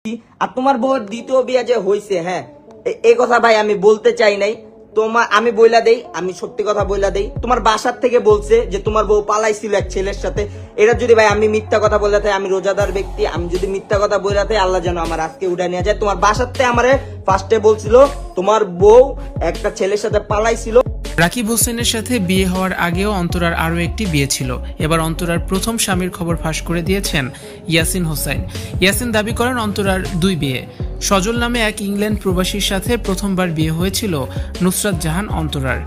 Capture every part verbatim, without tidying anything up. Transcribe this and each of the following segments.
আর তোমার বউর দ্বিতীয় বিয়ে যে হয়েছে, হ্যাঁ এই কথা ভাই আমি বলতে চাই নাই। তোমার আমি বইলা দেই, আমি সত্যি কথা বইলা দেই, তোমার বাসার থেকে বলছে যে তোমার বউ পালাইছিল এক ছেলের সাথে। এটা যদি ভাই আমি মিথ্যা কথা বলে থাকি, আমি রোজাদার ব্যক্তি, আমি যদি মিথ্যা কথা বলে থাকি আল্লাহ যেন আমার আজকে উঠায় নিয়ে যায়। তোমার বাসার থেকে আমারে ফার্স্টে বলছিল তোমার বউ একটা ছেলের সাথে পালাইছিল। রাকিব হোসেনের সাথে বিয়ে হওয়ার আগেও অন্তরার আরও একটি বিয়ে ছিল। এবার অন্তরার প্রথম স্বামীর খবর ফাঁস করে দিয়েছেন ইয়াসিন হোসাইন। ইয়াসিন দাবি করেন অন্তরার দুই বিয়ে। সজল নামে এক ইংল্যান্ড প্রবাসীর সাথে প্রথমবার বিয়ে হয়েছিল নুসরাত জাহান অন্তরার।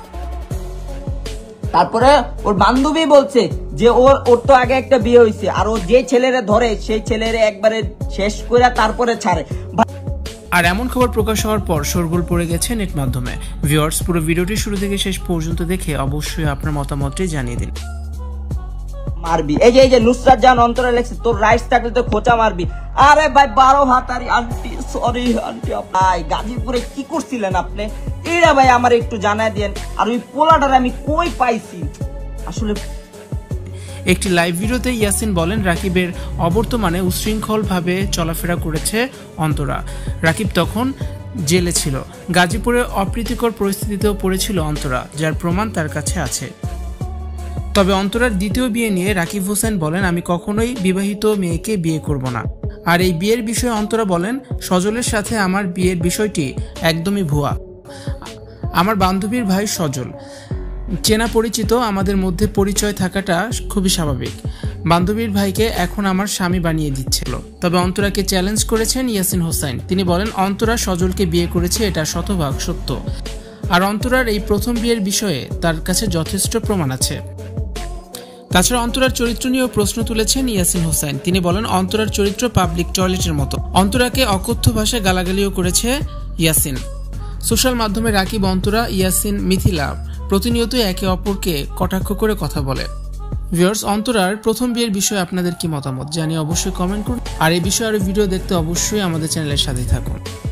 তারপরে ওর বান্ধবী বলছে যে ওর ওর তো আগে একটা বিয়ে হয়েছে, আর ও যে ছেলেরে ধরে সেই ছেলেরে একবারে শেষ করে তারপরে ছাড়ে। আর এমন খবর প্রকাশ হওয়ার পর শোরগোল পড়ে গেছে নেট মাধ্যমে। ভিউয়ার্স, পুরো ভিডিওটি শুরু থেকে শেষ পর্যন্ত দেখে অবশ্যই আপনার মতামতটি জানিয়ে দিন। মারবি এই যে এই যে নুসরাত জাহান অন্তরে লেখছে তোর রাইটস থাকলে তো খোঁচা মারবি। আরে ভাই বারো হাতারি আন্টি, সরি আন্টি, ভাই গাজীপুরে কি করছিলেন আপনি? এইটা ভাই আমার একটু জানাই দেন। আর ওই পোলাটার আমি কই পাইছি আসলে। একটি লাইভ ভিডিওতে ইয়াসিন বলেন রাকিবের অবর্তমানে উশৃঙ্খলভাবে চলাফেরা করেছে অন্তরা। রাকিব তখন জেলে ছিল। গাজীপুরে অপ্রীতিকর পরিস্থিতিতেও পড়েছিল অন্তরা, যার প্রমাণ তার কাছে আছে। তবে অন্তরার দ্বিতীয় বিয়ে নিয়ে রাকিব হোসেন বলেন আমি কখনোই বিবাহিত মেয়েকে বিয়ে করব না। আর এই বিয়ের বিষয়ে অন্তরা বলেন সজলের সাথে আমার বিয়ের বিষয়টি একদমই ভুয়া। আমার বান্ধবীর ভাই সজল, চেনা পরিচিত, আমাদের মধ্যে পরিচয় থাকাটা খুবই স্বাভাবিক। বান্ধবীর ভাইকে এখন আমার স্বামী বানিয়ে দিচ্ছিল। তবে অন্তরাকে চ্যালেঞ্জ করেছেন ইয়াসিন হোসাইন। তিনি বলেন অন্তরা সজলকে বিয়ে করেছে, এটা শতভাগ সত্য। আর অন্তরার এই প্রথম বিয়ের বিষয়ে তার কাছে যথেষ্ট প্রমাণ আছে। তাছাড়া অন্তরার চরিত্র নিয়েও প্রশ্ন তুলেছেন ইয়াসিন হোসাইন। তিনি বলেন অন্তরার চরিত্র পাবলিক টয়লেটের মতো। অন্তরাকে অকথ্য ভাষায় গালাগালিও করেছে ইয়াসিন। সোশ্যাল মাধ্যমে রাকিব, অন্তরা, ইয়াসিন, মিথিলা প্রতিনিয়তই একে অপরকে কটাক্ষ করে কথা বলে। ভিউয়ার্স, অন্তরার প্রথম বিয়ের বিষয়ে আপনাদের কি মতামত জানিয়ে অবশ্যই কমেন্ট করুন। আর এই বিষয়ে আরো ভিডিও দেখতে অবশ্যই আমাদের চ্যানেলের সাথেই থাকুন।